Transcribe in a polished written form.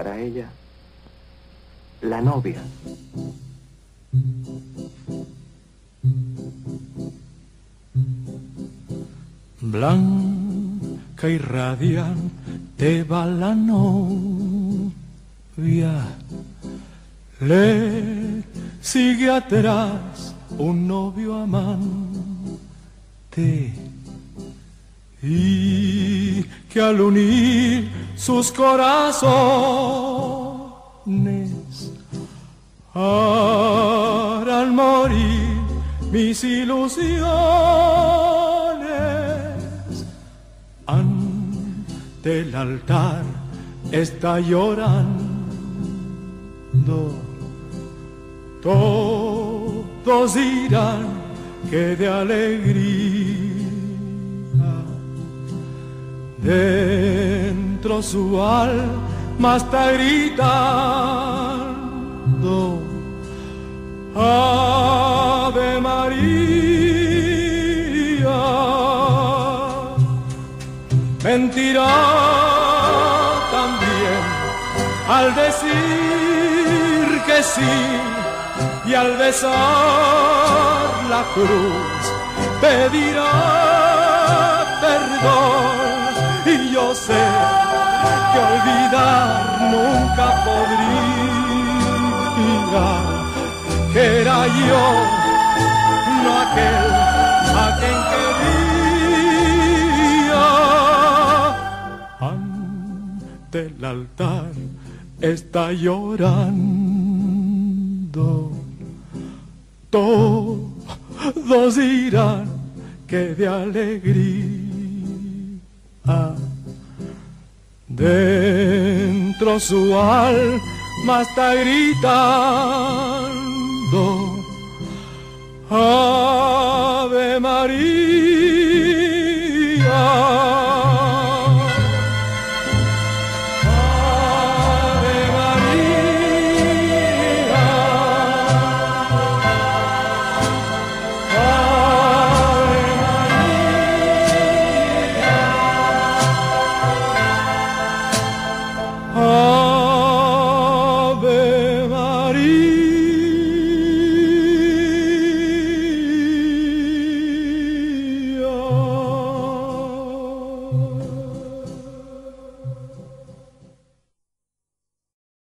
Para ella, la novia. Blanca y radiante va la novia, le sigue atrás un novio amante, y que al unir sus corazones harán morir mis ilusiones. Ante el altar está llorando, todos dirán que de alegría dentro su alma está gritando: Ave María. Mentirá también al decir que sí, y al besar la cruz pedirá perdón. Y yo sé que olvidar nunca podría, que era yo, no aquel a quien quería. Ante el altar está llorando, todos dirán que de alegría dentro su alma está gritando: Ave María.